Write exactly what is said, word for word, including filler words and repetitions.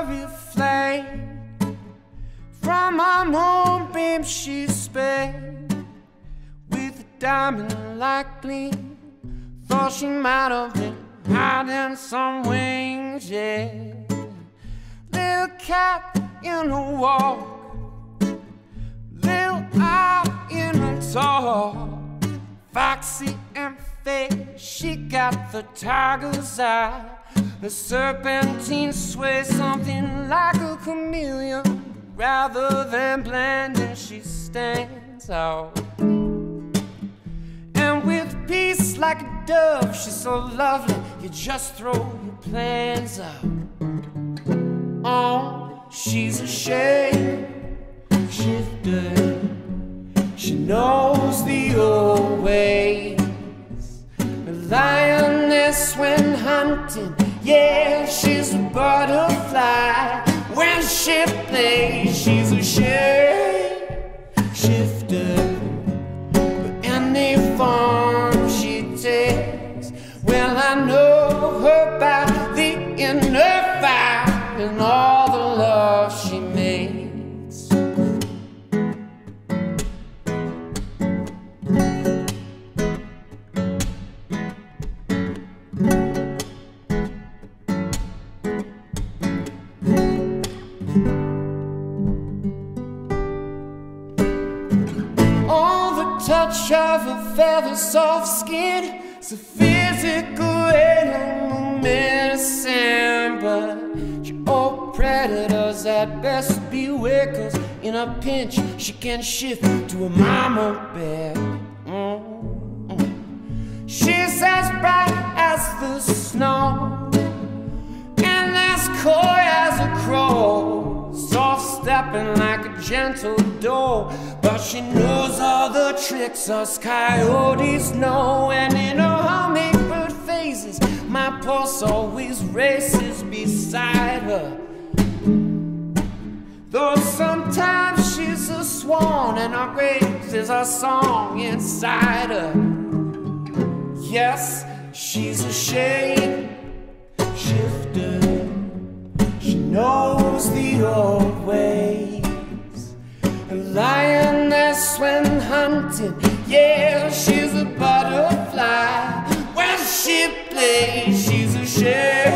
reflect from my moonbeam she sped with a diamond-like gleam. Thought she might have been hiding some wings, yeah. Little cat in a walk, little eye in a talk, foxy and fake, she got the tiger's eye. The serpentine sways something like a chameleon. Rather than blending, she stands out. And with peace like a dove, she's so lovely, you just throw your plans out. Oh, she's a shape-shifter, she knows the old ways. A lioness when hunting, yeah, she's a butterfly. When she plays, she's a shape-shifter, but any form she takes, well, I know her by the inner fire and all the love she makes. Touch of her feather, soft skin, so physical animal medicine. But your old predators at best beware, 'cause in a pinch she can shift to a mama bear. Mm-hmm. She's as bright as the snow and as coy as a crow, soft stepping like a gentle doe, but she knows all the tricks us coyotes know. And in her hummingbird phases, my pulse always races beside her. Though sometimes she's a swan and her grace is a song inside her. Yes, she's a shape-shifter, she knows the old ways. A lioness when hunting, yeah, she's a butterfly. When she plays, she's a share.